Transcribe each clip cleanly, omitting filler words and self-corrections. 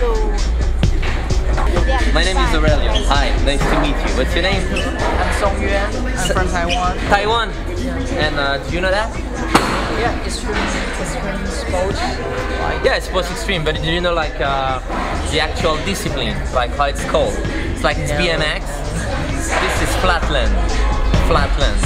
My name is Aurelio. Hi, nice to meet you. What's your name? I'm Song Yuan. I'm from Taiwan. Taiwan. And do you know that? Yeah, extreme sports. Yeah, it's sports extreme, but do you know like the actual discipline, like how it's called? It's like it's BMX. This is flatland. Flatland.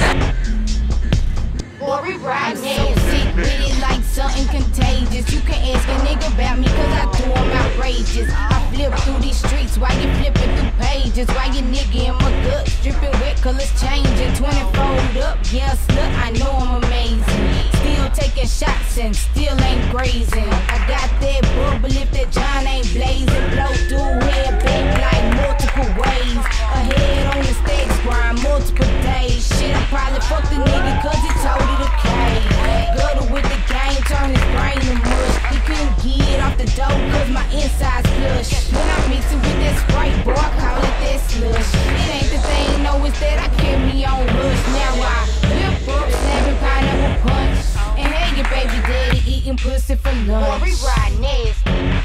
I'm so sick with it like something contagious. You can ask a nigga about me cause I do them outrageous. I flip through these streets while you flipping through pages. While you nigga in my guts dripping wet colors changing. 20-fold up, yeah slut, I know I'm amazing. Still taking shots and still ain't grazing. I got that bubble if that John ain't blazing. Blow through head back like multiple ways. Ahead on the stage grind multiple days. Shit, I probably fucked the nigga cause he told it okay. Gutter with the game, turn his brain to mush. He couldn't get off the dough cause my inside's flush. When I mix it with that Sprite, boy, I call it that slush. It ain't the thing, no, it's that I carry on rush. Now I flip up, snapping pineapple punch. And hey, your baby daddy eating pussy for lunch. We ride nasty.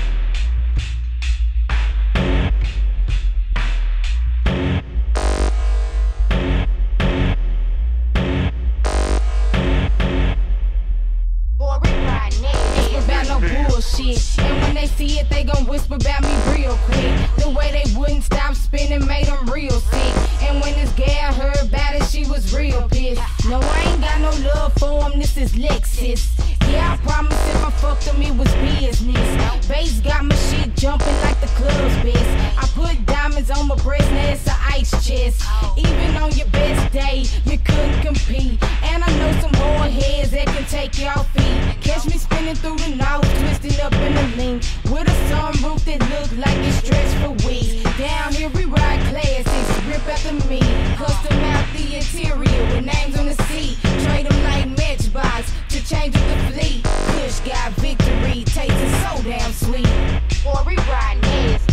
Bullshit. And when they see it, they gon' whisper about me real quick. The way they wouldn't stop spinning made them real sick. And when this gal heard about it, she was real pissed. No, I ain't got no love for him, this is Lexus. Yeah, I promise if I fucked him, it was business. Bass got my shit jumping like the club's best. I put diamonds on my breast, now it's an ice chest. Even on your best day, you couldn't compete. And I know some hard heads that can take y'all feet. Catch me spinning through the north, twisted up in the link. With a sunroof that look like it's stretched for weeks. Down here we ride classics, rip after me. Custom out the interior with names on the seat. Trade them like Matchbox to change up the fleet. Kush got victory, tasting so damn sweet. Boy, we ride nasty.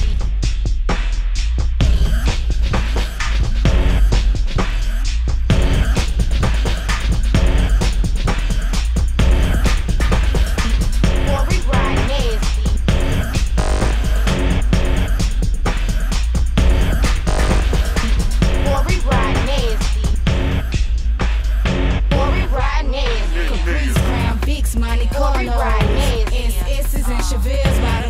Money corner, SS's and Chevelle's by the